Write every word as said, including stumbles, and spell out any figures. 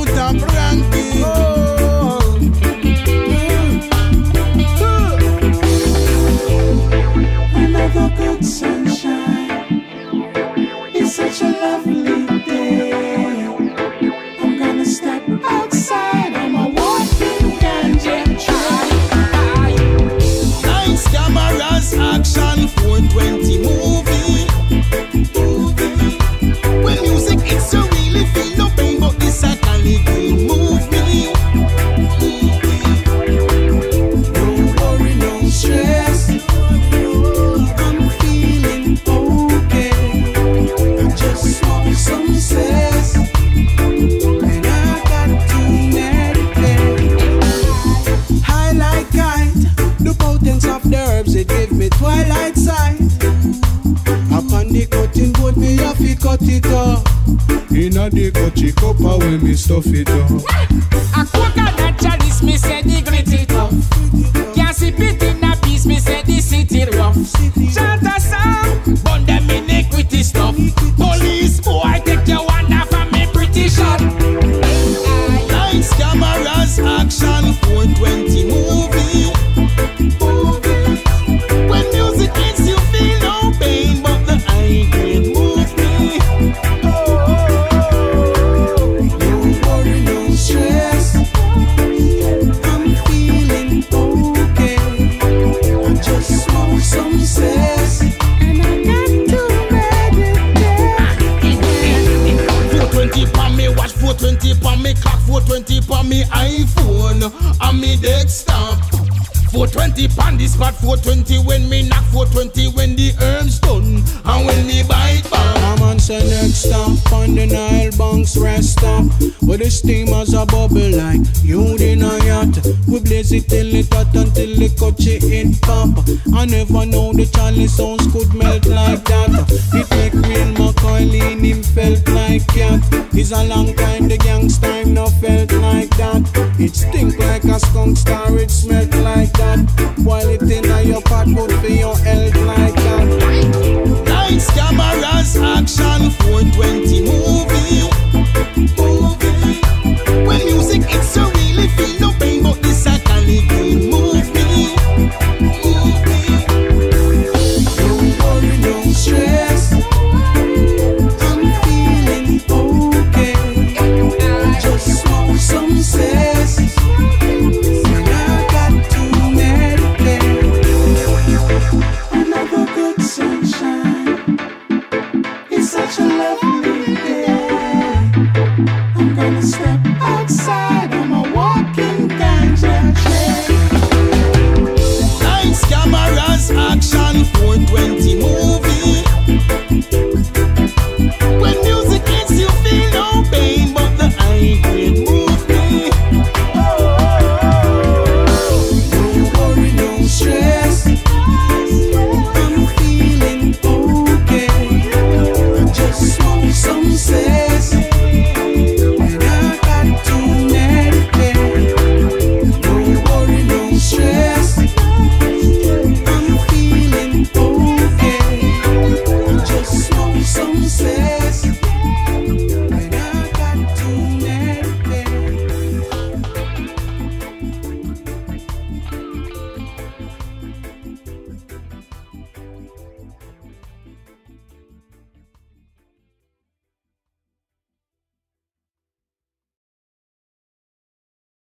top ranking. Oh. Another good sunshine. It's such a lovely day. I'm gonna step outside. I'm a walking ganja try. Nice cameras, action, four twenty movie. movie. When music it's so really feel no pain, but this a Cali green move me. No worry, no stress. I'm feeling okay. I just smoke some cess, and I got to meditate. High like kite, the potence of the herbs, it give me twilight sight. Upon the cutting board, me have to cut it off. Inna the cutty cup, when me stuff it up. A coconut chalice, me say the grit it up. Can't sip it in a piece, me say the city rough. Chant a song, burn them iniquity stuff. Police boy, take your one off of me pretty shot. Nice cameras, action, four twenty movie. movie. When music makes you feel no pain, but the high grade move me. No worry, no stress. I'm feeling okay. I just smoke some cess, and I got to meditate. four twenty pa me watch, four twenty pa me clock, four twenty pa me iPhone, and me desktop. four twenty pan the spot, four twenty when me knock, four twenty when the herbs done, and when me bite back. I'm on say next stop, on the Nile banks rest stop, but the steamers a bubble like you in a yacht. We blaze it till it hot until the coachy it pop. I never know the Charlie sounds could melt like that. It make real McCoy lean, him felt like cat. It's a long time the gang's time no felt like that. It stink like a skunk star, it smell